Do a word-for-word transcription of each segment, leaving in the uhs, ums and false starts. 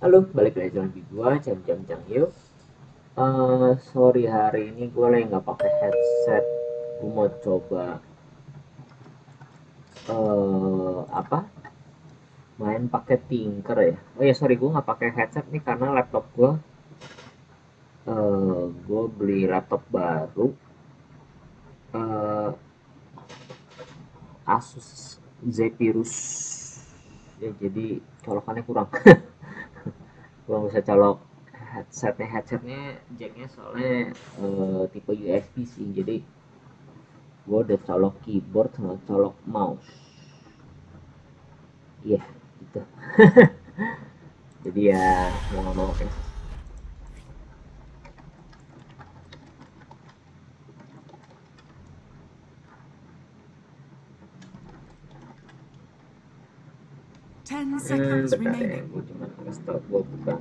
Halo, balik lagi lagi gua jam-jam jam yuk. Uh, sorry hari ini gue lagi nggak pakai headset. Gue mau coba uh, apa? Main pakai Tinker ya. Oh ya sorry gue nggak pakai headset nih karena laptop gue. Uh, gue beli laptop baru. Uh, Asus Zephyrus. Ya jadi colokannya kurang. Gue bisa colok headsetnya headsetnya jacknya soalnya uh, tipe U S B sih, jadi gue udah colok keyboard sama colok mouse. Iya yeah, gitu. Jadi ya mau nggak mau kan. Ten Hmm, seconds bentar ya, remaining. gue cuma ngasih tau gue bukan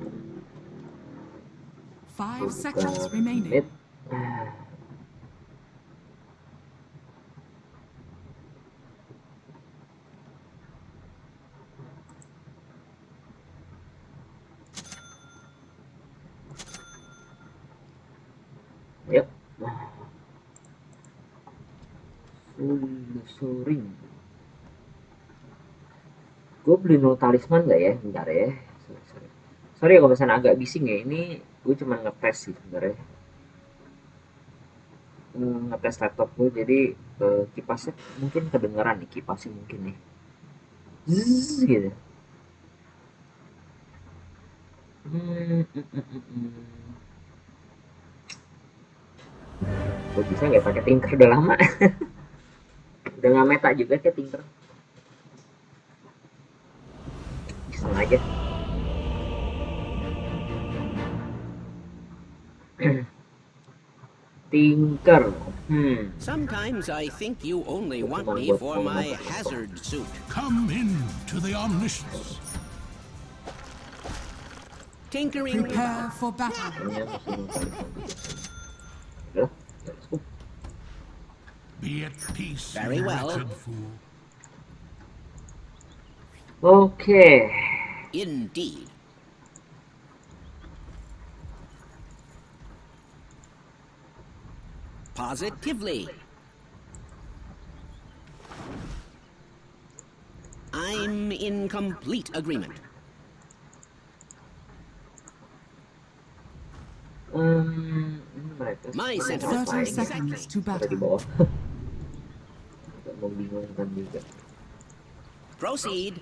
Five bukan seconds remaining. mid. Yep. Suling. Gue beli nol talisman nggak ya? Bentar ya. Sorry, sorry. Sorry ya kalau misalnya agak bising ya. Ini gue cuma ngetes sih sebenarnya. Ngetes laptop gue, jadi uh, kipasnya mungkin kedengeran nih, kipasnya mungkin nih. Zzz, gitu. Hmm, mm, mm, mm, mm. Gue bisa nggak pakai Tinker udah lama. Udah nggak meta juga kayak Tinker. Iseng aja. Tinker. Hmm. Sometimes I think you only want me for my hazard suit. Come in to the omniscience. Tinkering. Prepare for battle. Be at peace. Very well. Fool. Okay. Indeed. Positively. I'm in complete agreement. Um, My sentiments are Thirty seconds to ada di battle. bawah. Agak membingungkan juga. Proceed.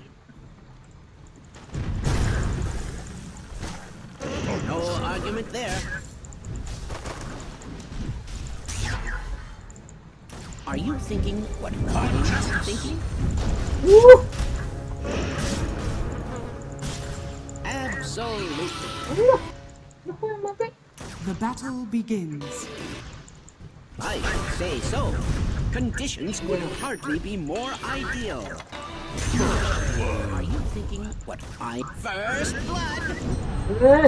No argument there. Are you thinking what I'm thinking? Woo! Absolutely. Allah, naku yang mati. The battle begins. I should say so. Conditions could hardly be more ideal. Are you thinking what I... First blood! Eh,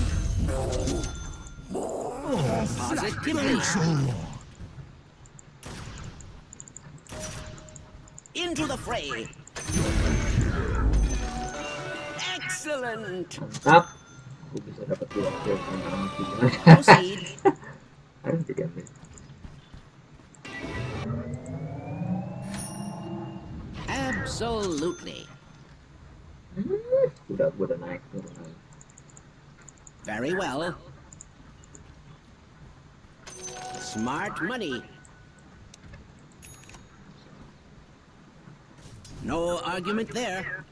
Positively. Into the fray. Excellent. mantap. Gue bisa dapat dua kill sama gimana? Proceed. Harus jadi ambil. Absolutely. Hmm, udah gue udah naik turun lagi. Very well. Smart money. No argument there.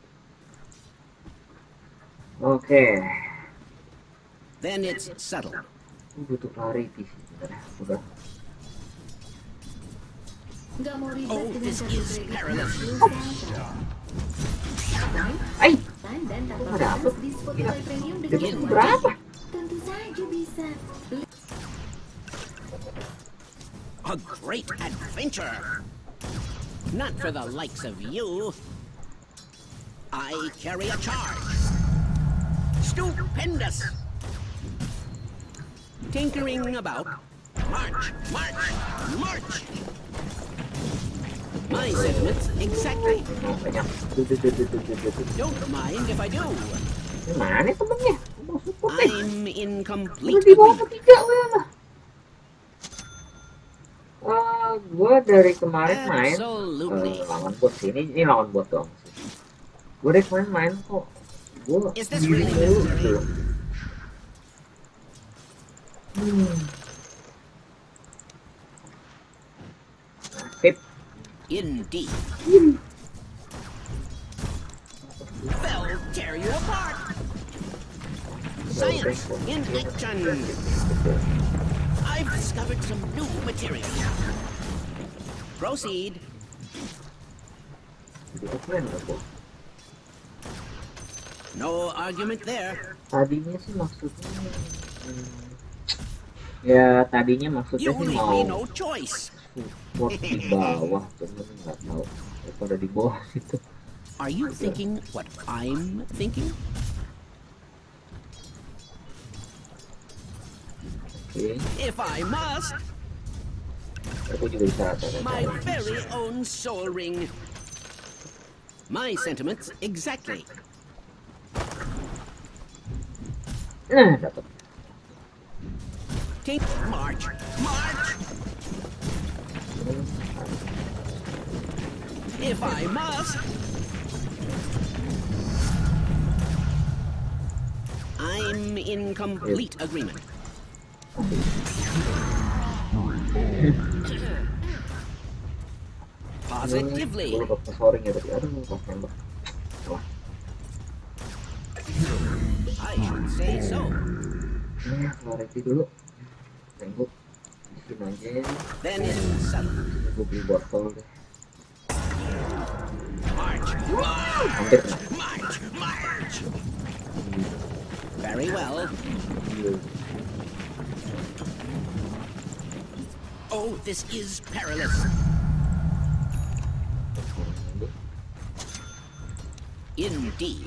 Oke. Then it's settled. Gue butuh clarity sih sebenarnya. Udah. Nggak mau ribet Oh, dengan this kartu is kredit perilous. pulsa. Ay, Dan tanpa Kok dapet? batas di Spotify Premium dengan dapat Begin. berapa? tentu saja bisa. A great adventure. Not for the likes of you. I carry a charge. Stupendous. Tinkering about. March, march, march. My sentiments exactly. Oh, banyak. Duh, duh, duh, duh, duh, duh, duh. Don't mind if I do. Ini mana temennya? Mau support deh. I'm in Udah complete di bawah agreement. ketiga lah. Wah, gue dari kemarin main Absolutely. uh, lawan bot sih. Ini, ini lawan bot doang sih. Gue dari kemarin main kok. Gue Is this sendiri really mulu necessary? gitu loh. Hmm. Sip. Indeed. They'll tear you apart. Science in action. I've discovered some new material. Proceed. Itu keren loh, Bos. No argument there. Tadinya sih maksudnya hmm, ya tadinya maksudnya You sih leave mau me no choice. support di bawah, cuman nggak tahu daripada di bawah itu. Are you thinking what I'm thinking? Oke, If I must, aku juga bisa rata my very own soul ring. My sentiments exactly. Nah, dapat. Take march, march. If I must, I'm in complete agreement. Positively. Gue lupa pesoring ya tadi. Aduh, pas nembak. Wah, I should say so. ini Clarity dulu. Tengok. Di sini aja. Then in settle. Gue beli botol deh. March, march, Hampir kena. march, march. Very well. Iya. Oh, this is perilous. Indeed.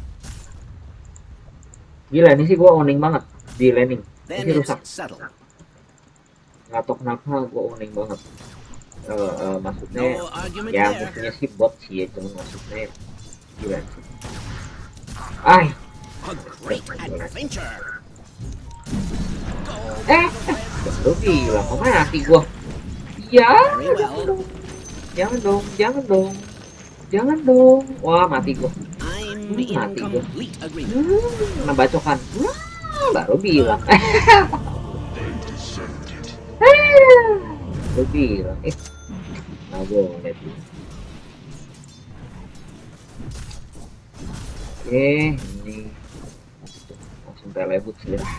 Gila, ini sih gue owning banget di landing. Then Ini it's rusak. settled. Nggak tahu kenapa gue owning banget. Eh, eh, maksudnya No argument ya there. maksudnya sih bot sih ya, cuma maksudnya gila sih. Ay, A great adventure. Go. eh, lu bilang kok mati gua. Ya, Very well. jangan dong, jangan dong, jangan dong. Wah, mati gua. I'm Hmm, in mati gua. complete agreement. Hmm, kena bacokan. Wah, baru bilang. Lu bilang, eh, nah boleh tuh. Oke, ini langsung telebut sih ya.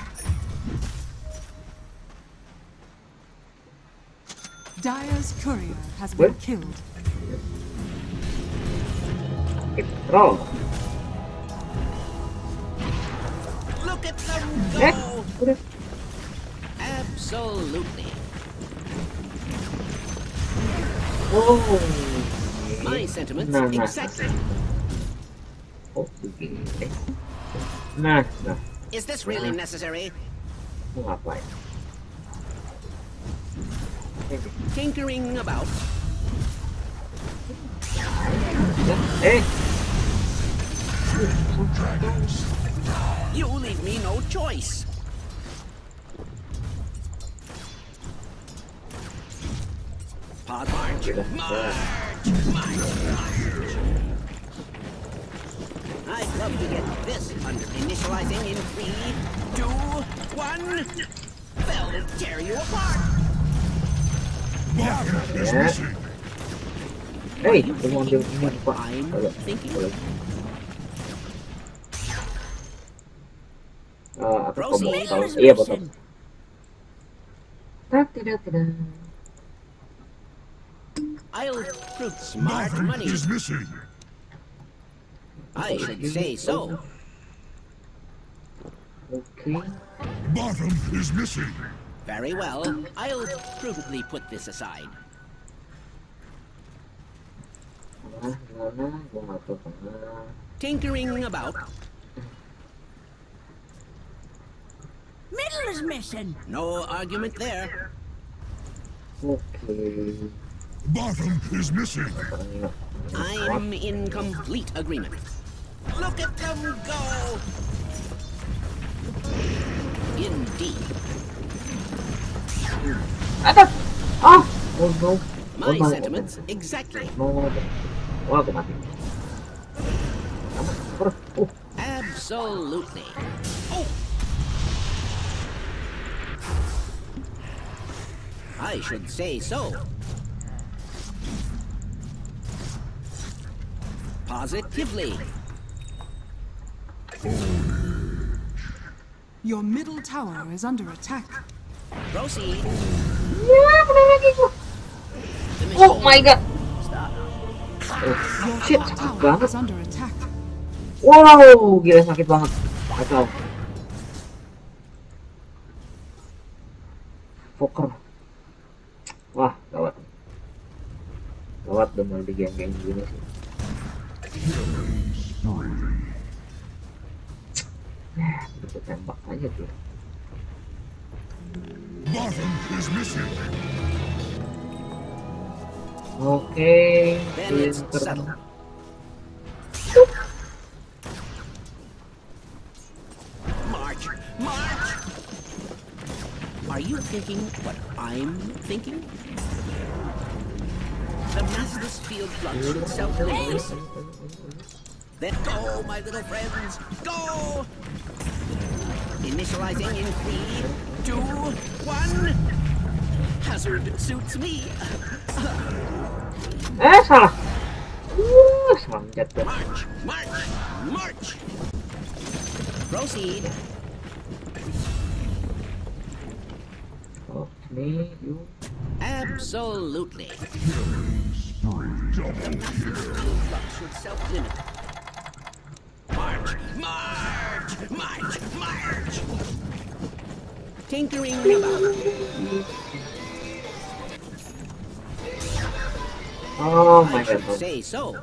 Dire's courier has been What? killed. Roll. Look at them Eh, go. udah. Absolutely. Oh. My sentiments Nah, nah. exactly. Oh, begini. Nah, nah, Is this really necessary? mau ngapain? Ini. Tinkering about. Eh, You leave me no choice. Pod march, Sudah. march, march, march. I'd love to get this under initializing in three, two, one. They'll tear you apart. Bottom is Yeah. missing. hey, gue mau ambil ini pak. I'm Boleh, thinking. boleh. Eh, apa kok Proceed. botol? Iya botol. Tak, tidak, tidak. I'll prove smart Bottom money. is missing. I should say so. Oke. Bottom is missing. Very well. I'll prudently put this aside. Nah, gimana? Gue nggak tahu kemana. Tinkering about. Middle is missing. No argument there. Oke. Bottom is missing. Sekarang ini. I'm in complete agreement. Look at them go! Indeed. Atas! Ah! Oh no. My Oh no. sentiments exactly. No. Wah, aku mati. Aman, terus. Oh. Absolutely. Oh! I should say so. Positively. Your middle tower is under attack. Proceed. Ya, kena lagi gua. The Oh machine- my god. Stop. Oh, Your shit, top sakit tower banget. is under attack. Wow, gila sakit banget. Kacau. Poker. Wah, gawat. Gawat bener di geng-geng gini sih. Eh, kita tembak aja tuh. Bottom is missing. Oke, Then it's pinter. settled. March! March! Are you thinking what I'm thinking? The massless field flux should self-release. Then go, my little friends! Go! Initializing in three, two, one. Hazard suits me. Eh, salah. Uh, salah jatuh. March! March! March! Proceed. Oh, sini, yuk. Absolutely. The massive field flux should self-limit. March! March! March! March! Tinkering about. Oh my I should god. say so.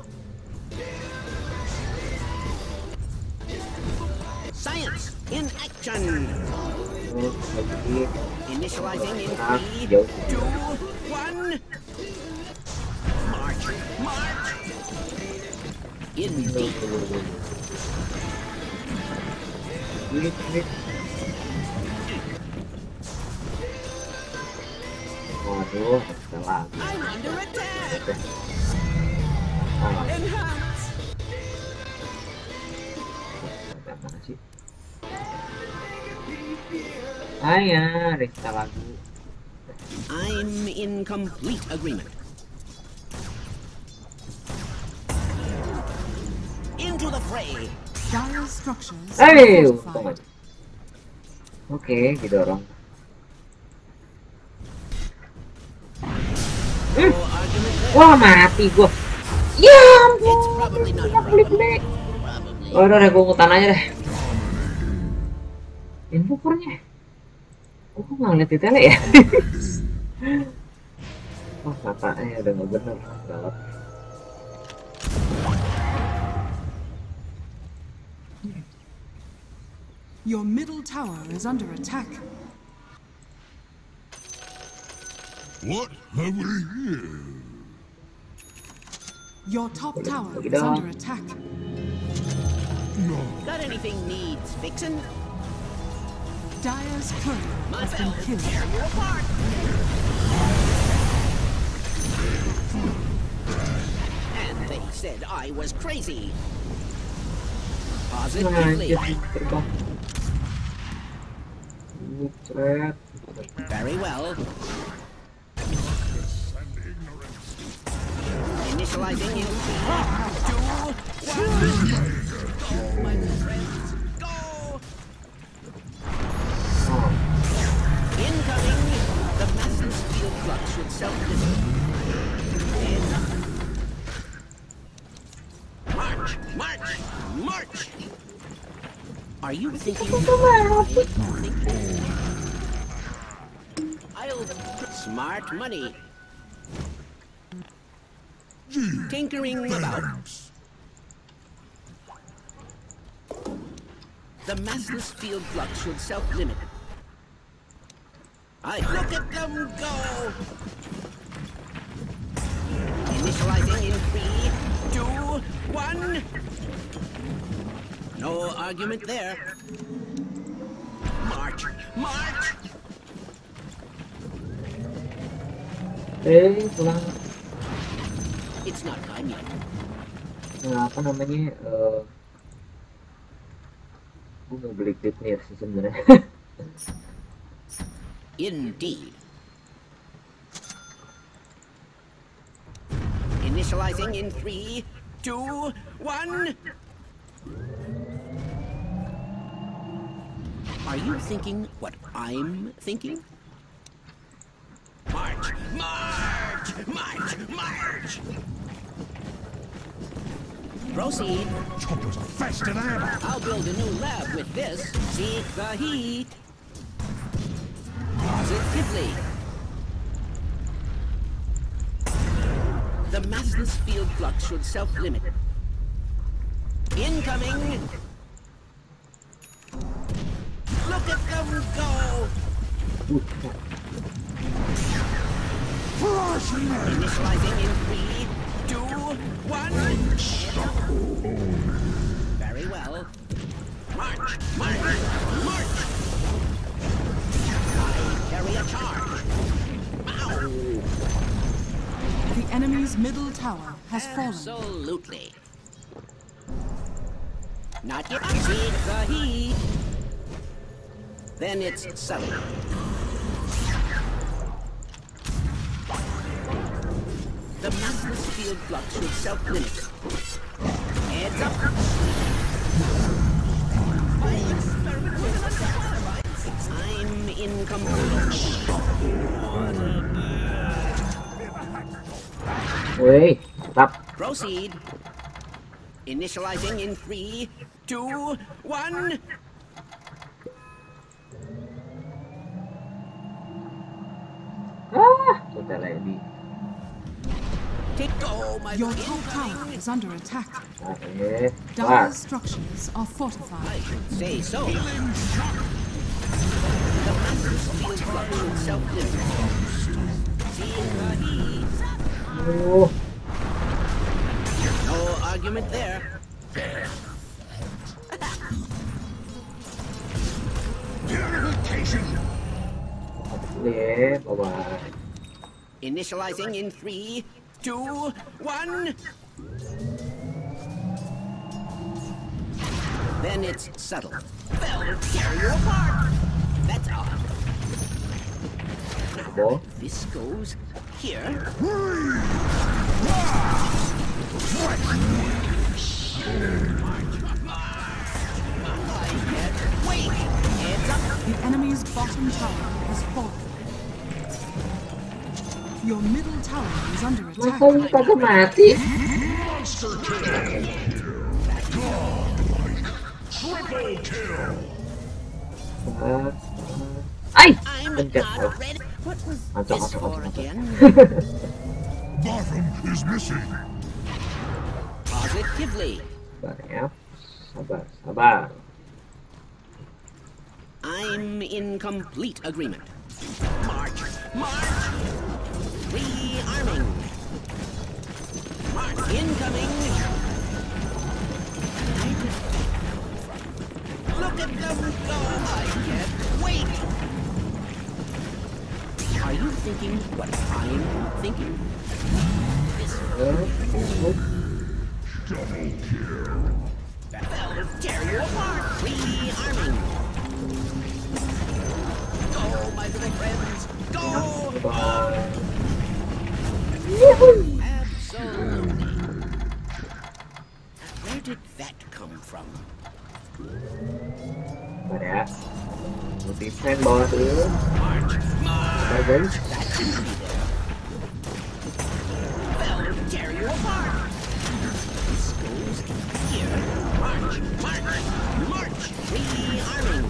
Science in action. Oh, lagi. Initializing in Ah, three, jauh. two, one. March! March! Indeed. Wait, wait. Waduh, kita lagi. I'm under attack. Ah, Enhance. ada mana sih? Ayah, kita lagu. I'm in complete agreement. Into the fray. Dire structures Hey, are untung fortified. aja. Oke, didorong. No argument there. Wah, mati gua. Ya ampun. It's probably not a Nggak boleh problem. beli. Probably. Oh, udah deh, gua ngutan aja deh. Invokernya. Oh, kok nggak ngeliat detailnya ya? Oh, matanya udah nggak bener. Galak. Your middle tower is under attack. What have we here? Your top tower lagi is dong. under attack. No. Got anything needs fixing? Dire's courier My has been bell killed. tear you apart. And they said I was crazy. Positively. Anjir, terbang. Bucret. Very well. And ignorance. Initializing in three, two, one. Go, my good friends. Go! Oh, Incoming. The massless field flux should self-destruct. Then march, march, march. Are you thinking? I'll smart money. Gee, Tinkering about. thanks. The massless field flux should self-limit. I look at them go. Initializing in three, two, one. No argument there. March, march! Eh, pulang. It's not time yet. Nah, apa namanya? Uh, gue mau beli Klipnir sih sebenarnya. Indeed. Initializing in three, two, one. Are you thinking what I'm thinking? March, march, march, march. Proceed. Choppers are faster than ever. I'll build a new lab with this. Seek the heat. Positively. The massless field flux should self-limit. Incoming. Look at them go. Initializing in three, two, one. Very well. March, march, march. I carry a charge. Ow. The enemy's middle tower has fallen. Absolutely. Not yet. Seek the heat. Then it's settled. The massless field flux should self-limit. Heads up. My experiment was unsatisfied. I'm incomplete. Woi, stop. Proceed. Initializing in three, two, one. Ah, udah lagi. Take go, my Your friend. top tower is under attack. Oke. Wah, Dire's structures are I fortified. should say so. The massless field flux should self-limit. Seeing the heat. aduh. No argument there. Purification. Oke, bye-bye. Initializing in three, two, one. Then it's settled. They'll tear you apart. That's odd. Bo. This goes here. Wait! Heads up! The enemy's bottom tower has fallen. Your middle tower is under Masa attack. ini kagak mati? Monster kill. Triple kill. Ah, Ay! I'm Pencet. not ready. What was Masuk, this masuk, for masuk, masuk. again? Bottom is missing. Positively. Sabar ya. Sabar, sabar. I'm in complete agreement. March! March! Rearming! March! Incoming! Where did that come from? Look at them go! I can't wait! Are you thinking what I'm thinking? This Eh, Double kill. will tear you apart! Rearming! Go, my little friends! Go! bye. Absolutely. Where did that come from? Sabar ya. Defend bawah dulu. March! March! Sabar guys. That shouldn't be there. They'll tear you apart! This goes here. March! March! March! Rearming!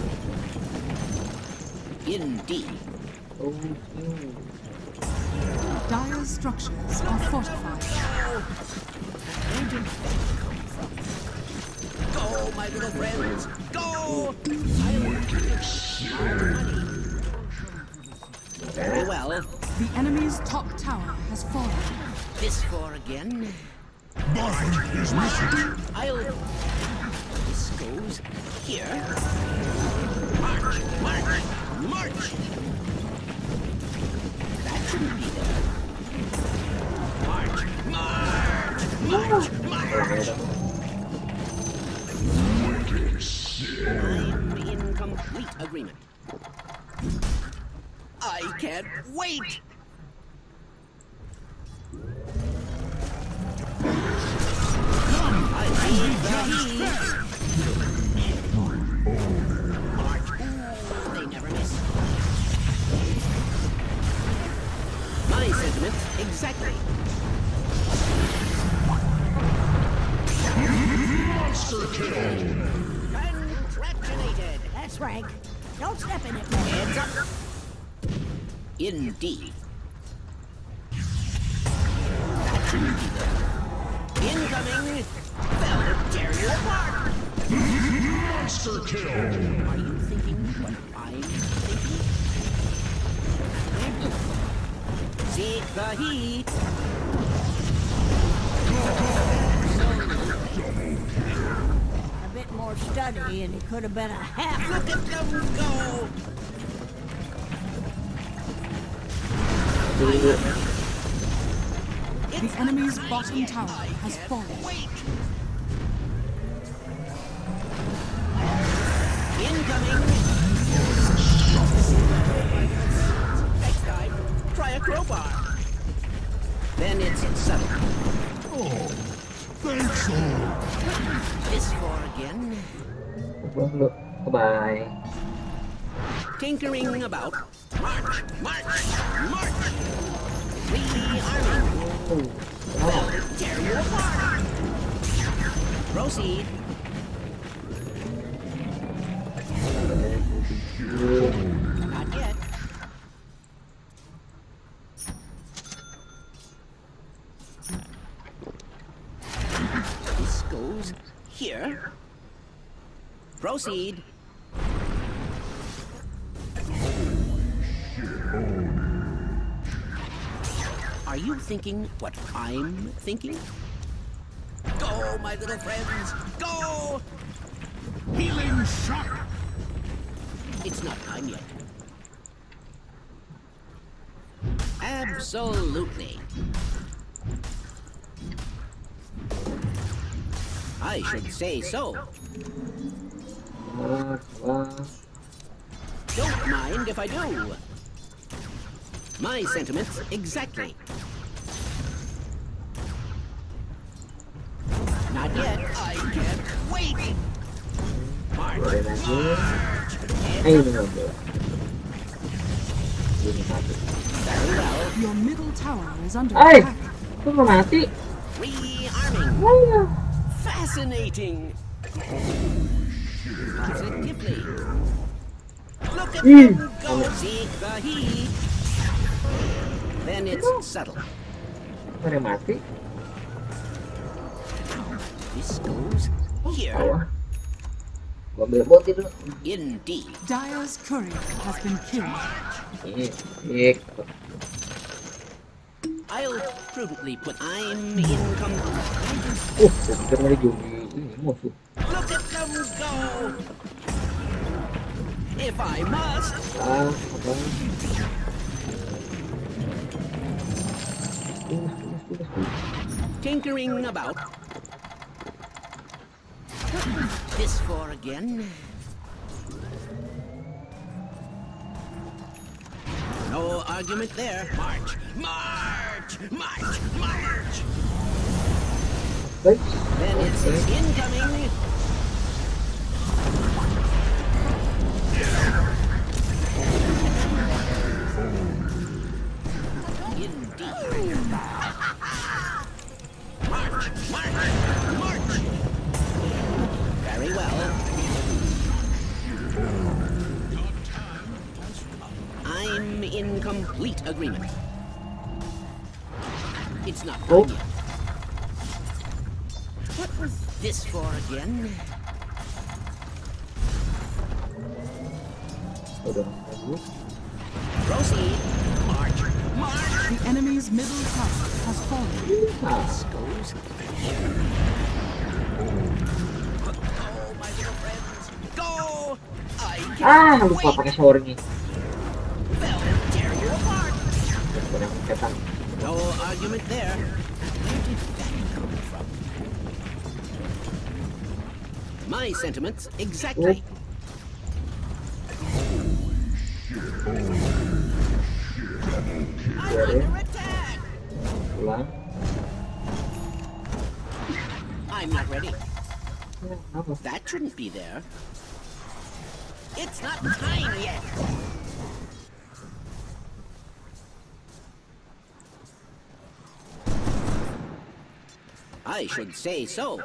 Indeed. Oh, hmm. Dire's structures are fortified. Where did that come from? Go, my little friends! Go! Very well. The enemy's top tower has fallen. This for again. Bottom is missing. I'll This goes here. March, march, march. That shouldn't be there. March, march, march, march. I'm in complete agreement. I can't wait. I need the heat. March. Ooh, they never miss. My sentiments exactly. Monster kill. Congratulated. That's rank. Don't step in it, man. Heads up. Indeed. That shouldn't be there. Incoming. They'll tear you apart. Monster kill. Are you thinking what I'm thinking? Seek the heat. A bit more study and it could have been a half. Look at them go. The enemy's bottom tower has fallen. Wait. Incoming. Next time, try a crowbar. Then it's settled. Oh, thanks all. This for again. Vâng, được. Bye bye. Tinkering about. March, march, march. Rearming. Oh, They'll tear you apart. Proceed. Not yet. This goes here. Proceed. Are you thinking what I'm thinking? Go, my little friends, go! Healing shot. It's not time yet. Absolutely. I should say so. wah, wah. Don't mind if I do. My sentiments exactly. Not yet. I can't wait. Boleh lagi. Eh, ini nggak boleh. Ini mati. Very well. Your middle tower is under Ay! attack. Kok nggak mati? Rearming. Ayo. Fascinating. Positively. Look at Hmm. them go. Seek the heat. Then it's subtle. Kok ada yang mati? This goes here. Bawah. Gua ambil boti dulu. Indeed. Dire's courier has been killed. Ih, ih. I'll prudently put I'm in complete. Uh, saya pikir lagi jogi ini musuh. Look at them go. If I must. Ah, apa? Tunas, tunas, tunas, tunas. Tinkering about. This for again. No argument there. March, march, march, march. Baik. Then it's incoming. Indeed. March, march, march. Very well. I'm in complete agreement. It's not Oh. done yet. What was this for again? Udah bagus. Proceed. March, march. The enemy's middle tower has fallen. Nah, This goes here. Oh, my go. I can't Ah, lupa wait. pakai showernya. They'll tear you apart. Banyak setan. No argument there. Where did that come from? My sentiments exactly. I'm under attack. Pulang. I'm not ready. Ya, apa? That shouldn't be there. It's not time yet. I should say so.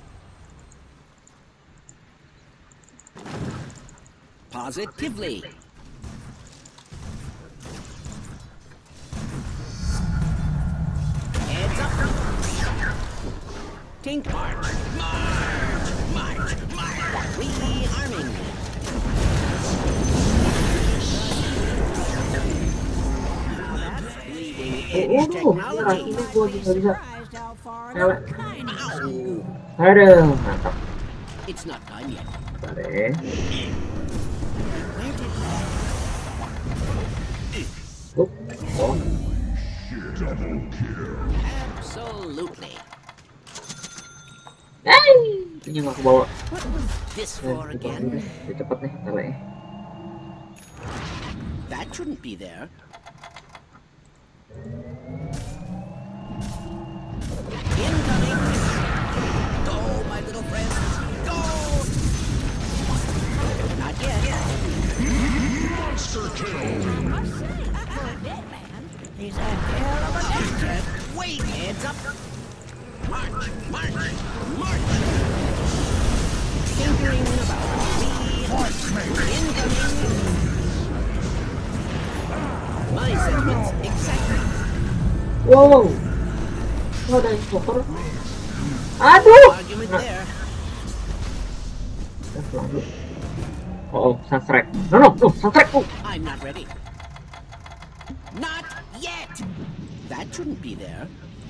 Positively. Heads up. Tink march. March. March. March. Rearming. Leading edge Oh, ini technology. rakinya gua juga bisa. Surprised how far Elek. that kind of Ow. Aduh, mantap. It's not time yet. Bentar ya. Where did Up. Oh, Absolutely. hey, ini nggak kebawa. What was this Eh, for kebawa again? deh. Udah cepet nih, bentar ya. That shouldn't be there. Incoming! Go, my little friends! Go! Not yet. Monster kill. for a dead man. He's a hell of a dancer. Wait, heads up! March, march, march! Tinkering about me. Incoming! My sentiments exactly. Wow. Oh, ada invoker. Aduh. Argument Nah, there. kita pulang dulu. Oh, oh, sunstrike. No, no, no, sunstrike. Oh. I'm not ready. Not yet! That shouldn't be there.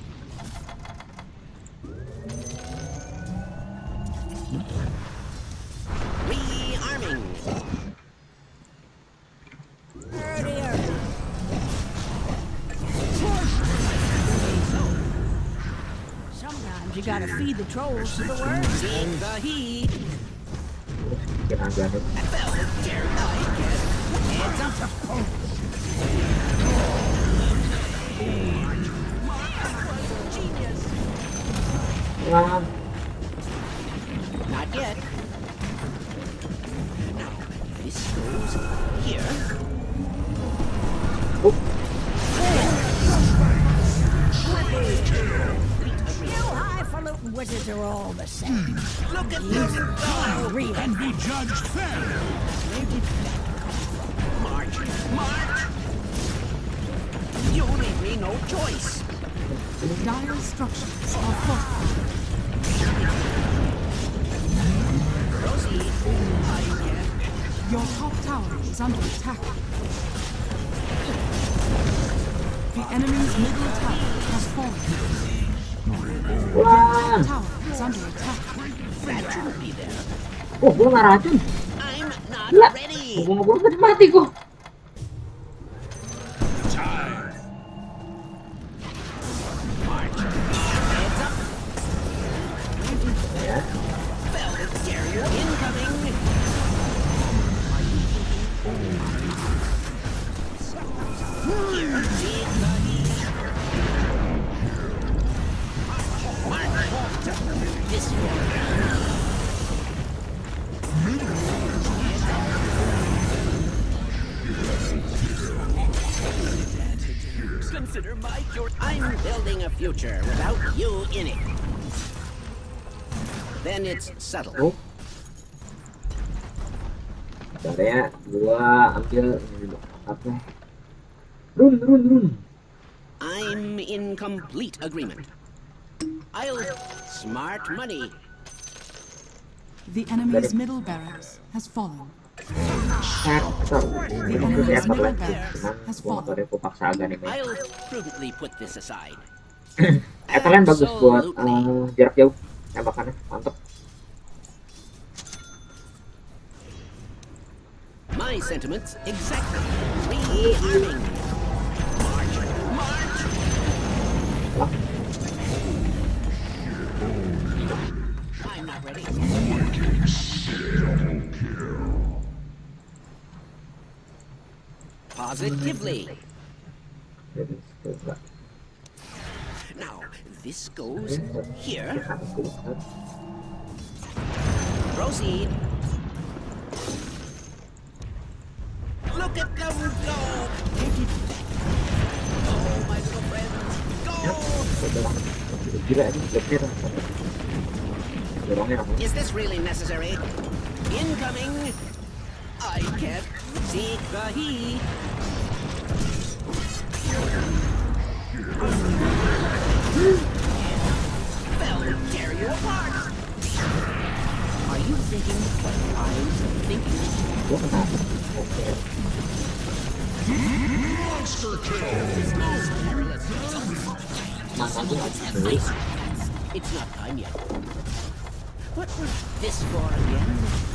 Rearming. Earlier. Sometimes you gotta feed the trolls to the worms. Seeing the heat. Bikin anggaran. Well, dare I guess. Heads up. Wah, Not yet. Now, this goes here. oh, You highfalutin wizards are all the same. Look at this. Oh, really? And be judged fair. Where did that come from? March. March. You leave me no choice. Dire structures are fortified. Proceed. I guess. Your top tower is under attack. The enemy's middle tower has fallen. wah. Tower is under attack. That shouldn't be there. Oh, gua nggak racun. I'm not Gila. ready. Ngomong-ngomong tadi mati gua. Time. Heads up. Ya. Well, dare you. Incoming. Here, see the heat. March. This way. Consider my cure. I'm building a future without you in it. Then it's subtle. Oh. Bentar ya, gua ambil ini dulu. Apa? Run, run, run. I'm in complete agreement. I'll smart money. The enemy's middle barracks has fallen. Hacker. Ini maksud hacker lah. Cuman gua nggak tahu deh, gua paksa agak nih. I'll prudently put this aside. Etherland bagus buat Absolutely. eh, jarak jauh tembakannya, mantep. My sentiments exactly. Rearming. March, march. I'm not ready. Positively. Jadi coba. Now, this goes here. Proceed. Look at them go! Oh, my little friends, go! Gila ini getir. Dorongnya apa? Is this really necessary? Incoming! I can't see the heat. They'll tear you apart! Are you thinking what I'm thinking? Gua kenapa? Oke. Monster kill. Masa tuh nggak bisa. It's not time yet. What was this for again?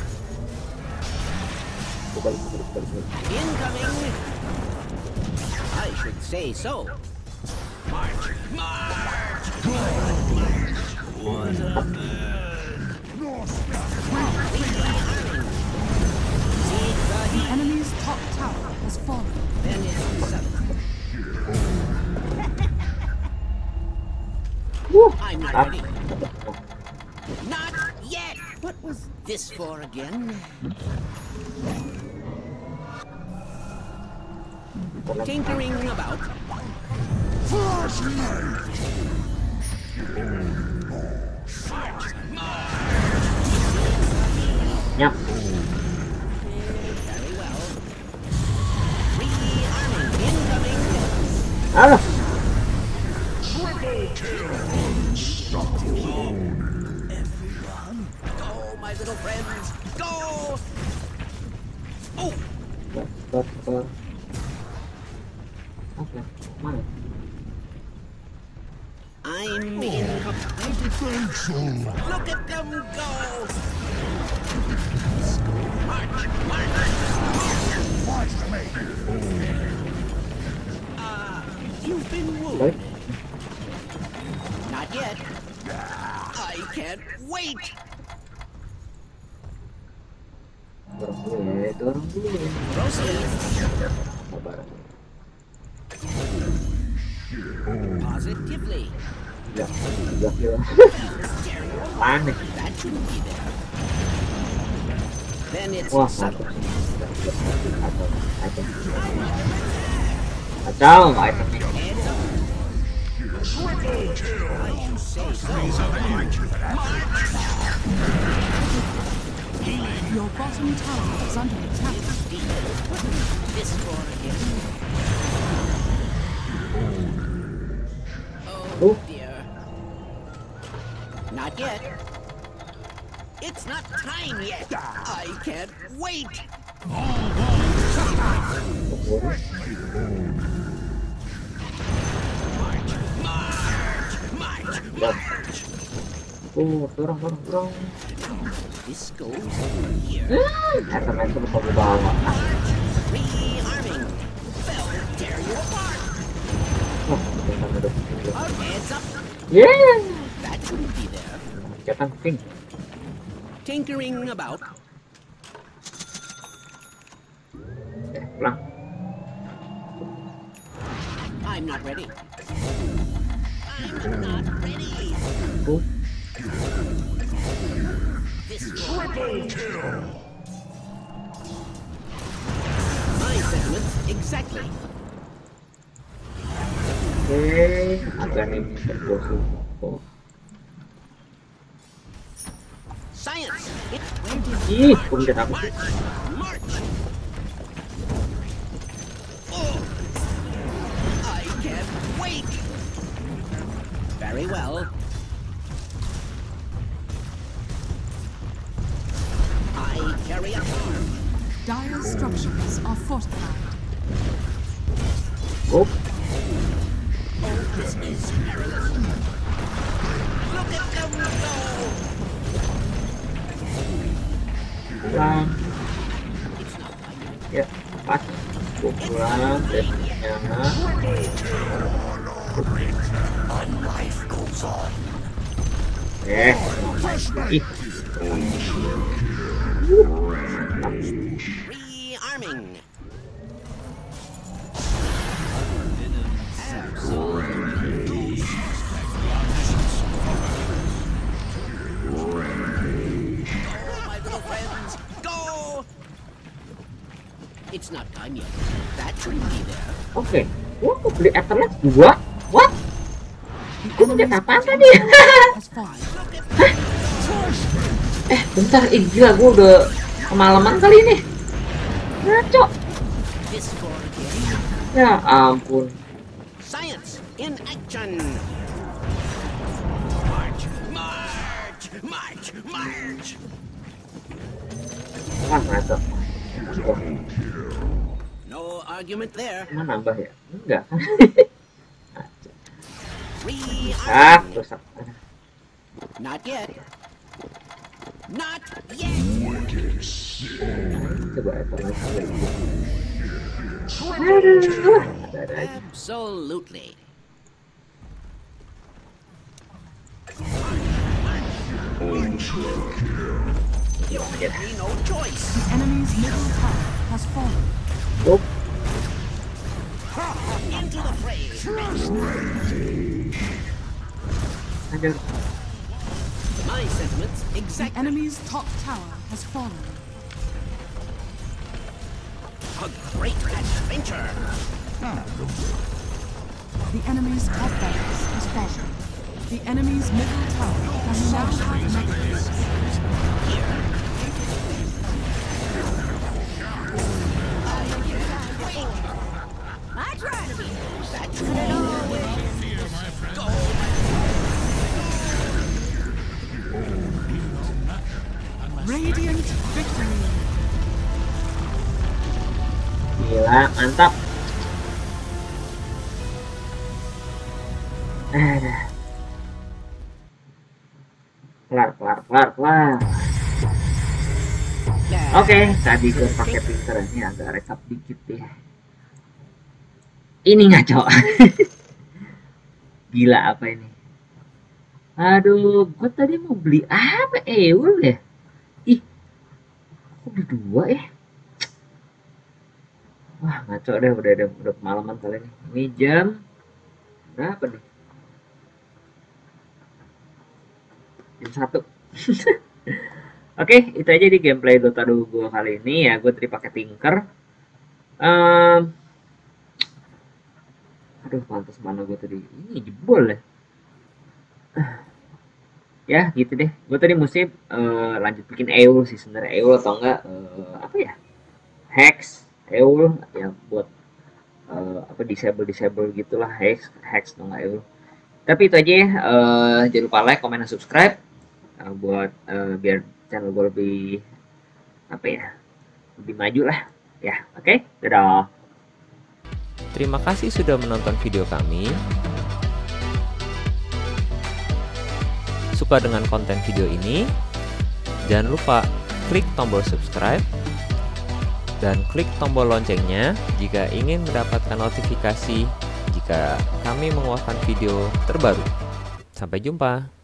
Gua balik, balik, balik, balik. Incoming! I should say so. March! March! What a The enemy's top tower has fallen. Then it's settled. I'm not Ah. ready. Not yet! What was this for again? Tinkering about. Flashlight. Nyap. Very well. Rearming incoming. Alah. Triple kill. Everyone, go, my little friends, go! Oh, Ber, ber. Oke, mana? I'm in. I defend so. Look at them go! March, march. Watch me. Ah, you've been Balik. wounded. Not yet. I can't wait. Dorong dulu ya, dorong dulu ya. Proceed. Sabar. Positively. Tiga, tiga kill. Panik. That shouldn't be there. Then it's Wah, settled. mantap. Kacau, kacau. Kacau, itemnya. Heads up. Triple kill. I should say so. Your bottom tower is under attack. This for again. Oh. Oh dear. Not yet. It's not time yet. I can't wait. March, march, Dah. march. Oh, dorong, dorong, dorong. This goes here. Itemnya itu lupa gue bawa. March, rearming. They'll tear you apart. Wah, bentar, bentar. Heads up. Yeah. That shouldn't be there. Cetan pink. Tinkering about. Eh, pulang. I'm not ready. I'm not ready. Oh, This Triple kill. my sentiments exactly. oke. Agak ini terbosu. Oh, Science. It ih, udah aku. march, march. Oh, I can't wait. Very well. I carry a farm. Dire structures are fortified. Oh, This is perilous. Look at them go. pulang. It's not like Ya, Ya. Eh, ih, Rearming. My little friends, go! It's not time yet. That shouldn't be there. oke. Gua mau beli Ethernet dua. What? The Gua enemy's pencet apaan bottom tadi? tower has fallen. Eh, bentar. Ih, gila. Gua udah kemalaman kali ini. Ngaco. This score again. Ya ampun. Science in action. March, march, march, march. Kan ngaco. Oh, No argument there. emang nambah ya? Enggak. Ah, Rearming. rusak. Not yet. Not yet. Coba Ethernet lagi. Triple Aduh. kill. Ada aja. Absolutely. You give me no choice. The enemy's middle tower has fallen. Up. Into the fray. Aduh. My sentiments The exactly. enemy's top tower has fallen. A great adventure. The enemy's top barracks has fallen. The enemy's middle tower has now had megaways. I try to be nice. That's But it always Radiant victory. Gila, mantap. Aduh. Kelar, kelar, kelar, kelar. Oke, tadi gue pakai pinter ini agak rekap dikit deh. Ini ngaco. Gila apa ini? Aduh, gue tadi mau beli apa? Eul ya? Ih, kok beli dua ya? Wah, ngaco deh, udah udah, udah kemalaman kali ini. Ini jam berapa nih? Jam satu. Oke, itu aja di gameplay Dota dua gue kali ini ya. Gue tadi pakai Tinker. Um, aduh, pantas mana gue tadi? Ini jebol ya. Ya, gitu deh. Gue tadi mesti uh, lanjut bikin Eul sih sebenarnya. Eul atau enggak uh, apa ya? Hex, Eul ya buat uh, apa disable disable gitulah, Hex, Hex atau enggak Eul. Tapi itu aja ya. Uh, jangan lupa like, comment, dan subscribe uh, buat uh, biar channel gue lebih apa ya, lebih maju lah ya. Oke, okay? Dadah. Terima kasih sudah menonton video kami. Suka dengan konten video ini? Jangan lupa klik tombol subscribe dan klik tombol loncengnya jika ingin mendapatkan notifikasi jika kami mengeluarkan video terbaru. Sampai jumpa.